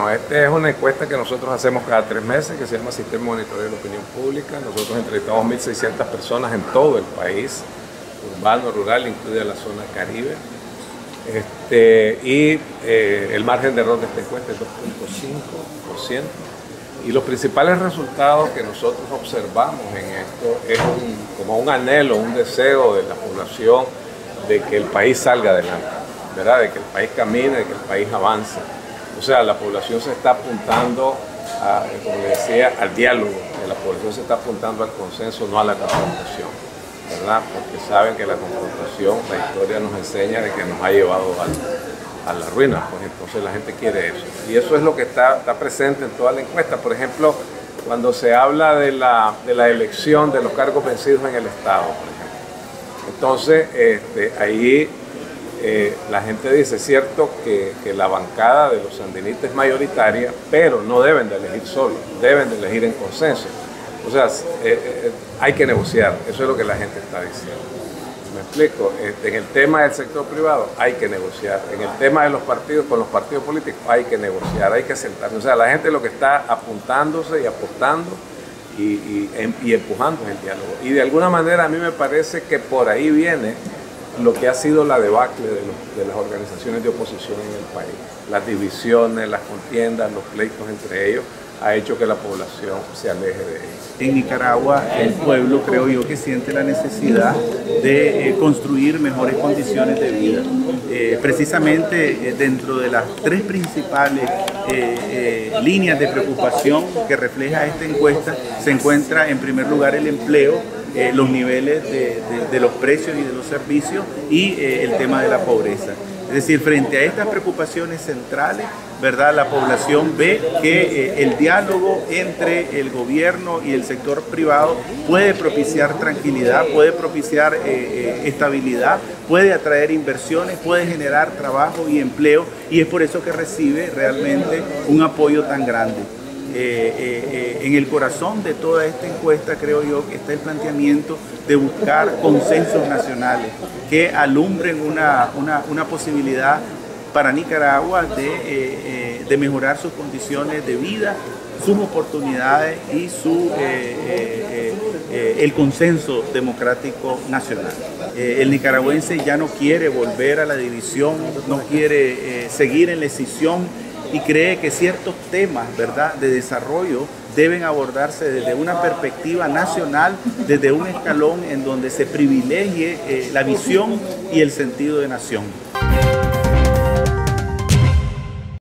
Bueno, esta es una encuesta que nosotros hacemos cada 3 meses, que se llama Sistema de Monitoreo de la Opinión Pública. Nosotros entrevistamos 1.600 personas en todo el país, urbano, rural, incluida la zona Caribe. El margen de error de esta encuesta es 2.5%. Y los principales resultados que nosotros observamos en esto es como un anhelo, un deseo de la población de que el país salga adelante, ¿verdad? De que el país camine, de que el país avance. O sea, la población se está apuntando, como le decía, al diálogo. La población se está apuntando al consenso, no a la confrontación, ¿verdad? Porque saben que la confrontación, la historia nos enseña de que nos ha llevado a la ruina, pues entonces la gente quiere eso. Y eso es lo que está presente en toda la encuesta. Por ejemplo, cuando se habla de la elección de los cargos vencidos en el Estado, por ejemplo. Entonces, ahí la gente dice, es cierto que la bancada de los sandinistas es mayoritaria, pero no deben de elegir solos, deben de elegir en consenso. O sea, hay que negociar, eso es lo que la gente está diciendo. ¿Me explico? En el tema del sector privado hay que negociar, en el tema de los partidos, con los partidos políticos hay que negociar, hay que sentarse. O sea, la gente lo que está apuntándose y apostando y empujando es el diálogo. Y de alguna manera a mí me parece que por ahí viene lo que ha sido la debacle de las organizaciones de oposición en el país. Las divisiones, las contiendas, los pleitos entre ellos, ha hecho que la población se aleje de ellos. En Nicaragua, el pueblo, creo yo, que siente la necesidad de construir mejores condiciones de vida. Precisamente dentro de las 3 principales líneas de preocupación que refleja esta encuesta, se encuentra en primer lugar el empleo, los niveles de los precios y de los servicios y el tema de la pobreza. Es decir, frente a estas preocupaciones centrales, ¿verdad?, la población ve que el diálogo entre el gobierno y el sector privado puede propiciar tranquilidad, puede propiciar estabilidad, puede atraer inversiones, puede generar trabajo y empleo, y es por eso que recibe realmente un apoyo tan grande. En el corazón de toda esta encuesta, creo yo, que está el planteamiento de buscar consensos nacionales que alumbren una posibilidad para Nicaragua de mejorar sus condiciones de vida, sus oportunidades y el consenso democrático nacional. El nicaragüense ya no quiere volver a la división, no quiere seguir en la escisión, y cree que ciertos temas, ¿verdad?, de desarrollo deben abordarse desde una perspectiva nacional, desde un escalón en donde se privilegie la visión y el sentido de nación.